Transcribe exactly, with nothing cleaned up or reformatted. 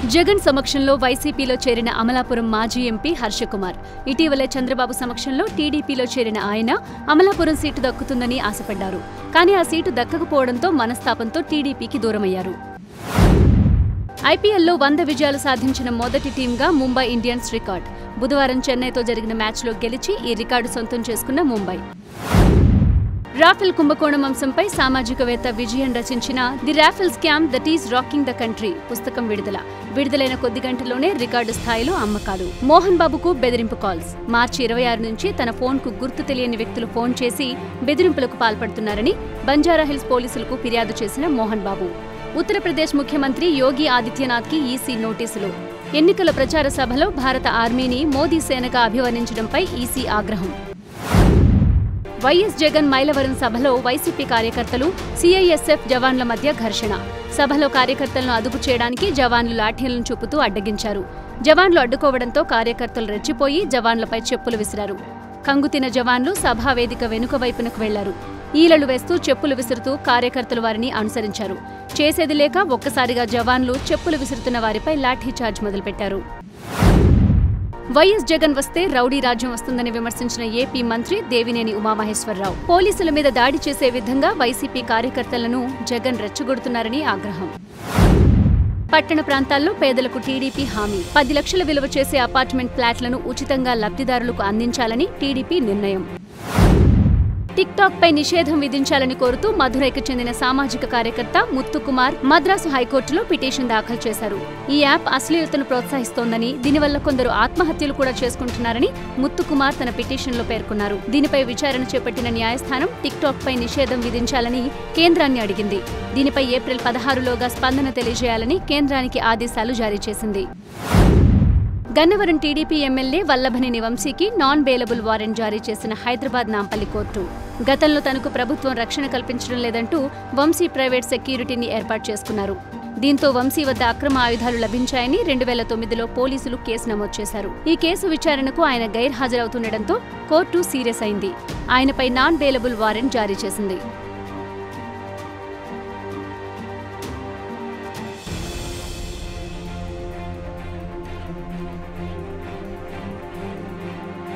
జగన్ సమక్షంలో వైసీపీలో చేరిన అమలాపురం మాజీ ఎంపీ హర్షకుమార్. ఇటీవలే చంద్రబాబు సమక్షంలో టీడీపీలో చేరిన ఆయన అమలాపురం సీటు దక్కుతుందని ఆశపడ్డారు. కానీ ఆ సీటు దక్కకపోవడంతో మనస్తాపంతో టీడీపీకి దూరమయ్యారు. ఐపీఎల్లో వంద విజయాలు సాధించిన మొదటి టీంగా ముంబై ఇండియన్స్ రికార్డ్. బుధవారం చెన్నైతో జరిగిన మ్యాచ్లో గెలిచి ఈ రికార్డు సొంతం చేసుకున్న ముంబై. రాఫెల్ కుంభకోణం అంశంపై సామాజికవేత్త విజయన్ రచించిన the Rafale scam that is rocking the country పుస్తకం విడుదల. విడుదలైన కొద్ది గంటల్లోనే రికార్డు స్థాయిలో అమ్మకాలు. మోహన్ బాబుకు బెదిరింపు కాల్స్. మార్చి ఇరవై ఆరు నుంచి తన ఫోన్కు గుర్తు తెలియని వ్యక్తులు ఫోన్ చేసి బెదిరింపులకు పాల్పడుతున్నారని బంజారాహిల్స్ పోలీసులకు ఫిర్యాదు చేసిన మోహన్ బాబు. ఉత్తరప్రదేశ్ ముఖ్యమంత్రి యోగి ఆదిత్యనాథ్కి ఈసీ నోటీసులు. ఎన్నికల ప్రచార సభలో భారత ఆర్మీని మోదీ సేనగా అభివర్ణించడంపై ఈసీ ఆగ్రహం. వైఎస్ జగన్ మైలవరం సభలో వైసీపీ కార్యకర్తలు, సీఐఎస్ఎఫ్ జవాన్ల మధ్య ఘర్షణ. సభలో కార్యకర్తలను అదుపు చేయడానికి జవాన్లు లాఠీలను చూపుతూ అడ్డగించారు. జవాన్లు అడ్డుకోవడంతో కార్యకర్తలు రెచ్చిపోయి జవాన్లపై చెప్పులు విసిరారు. కంగుతిన జవాన్లు సభా వేదిక వెనుక వైపునకు వెళ్లారు. ఈలలు వేస్తూ చెప్పులు విసురుతూ కార్యకర్తలు వారిని అనుసరించారు. చేసేది లేక ఒక్కసారిగా జవాన్లు చెప్పులు విసురుతున్న వారిపై లాఠీచార్జ్ మొదలుపెట్టారు. వైఎస్ జగన్ వస్తే రౌడీ రాజ్యం వస్తుందని విమర్శించిన ఏపీ మంత్రి దేవినేని ఉమామహేశ్వరరావు. పోలీసుల మీద దాడి చేసే విధంగా వైసీపీ కార్యకర్తలను జగన్ రెచ్చగొడుతున్నారని ఆగ్రహం. పట్టణ ప్రాంతాల్లో పేదలకు టీడీపీ హామీ. పది లక్షల విలువ చేసే అపార్ట్మెంట్ ఫ్లాట్లను ఉచితంగా లబ్ధిదారులకు అందించాలని టీడీపీ నిర్ణయం. టిక్ టాక్ పై నిషేధం విధించాలని కోరుతూ మధురైకి చెందిన సామాజిక కార్యకర్త ముత్తుకుమార్ మద్రాసు హైకోర్టులో పిటిషన్ దాఖలు చేశారు. ఈ యాప్ అశ్లీలతను ప్రోత్సహిస్తోందని, దీనివల్ల కొందరు ఆత్మహత్యలు కూడా చేసుకుంటున్నారని ముత్తుకుమార్ తన పిటిషన్లో పేర్కొన్నారు. దీనిపై విచారణ చేపట్టిన న్యాయస్థానం టిక్ టాక్ పై నిషేధం విధించాలని కేంద్రాన్ని అడిగింది. దీనిపై ఏప్రిల్ పదహారులోగా స్పందన తెలియజేయాలని కేంద్రానికి ఆదేశాలు జారీ చేసింది. గన్నవరం టీడీపీ ఎమ్మెల్యే వల్లభనేని వంశీకి నాన్ బెయిలబుల్ వారెంట్ జారీ చేసిన హైదరాబాద్ నాంపల్లి కోర్టు. గతంలో తనకు ప్రభుత్వం రక్షణ కల్పించడం లేదంటూ వంశీ ప్రైవేట్ సెక్యూరిటీని ఏర్పాటు చేసుకున్నారు. దీంతో వంశీ వద్ద అక్రమ ఆయుధాలు లభించాయని రెండు వేల తొమ్మిదిలో పోలీసులు కేసు నమోదు చేశారు. ఈ కేసు విచారణకు ఆయన గైర్హాజరవుతుండటంతో కోర్టు సీరియస్ అయింది. ఆయనపై నాన్ బెయిలబుల్ వారెంట్ జారీ చేసింది.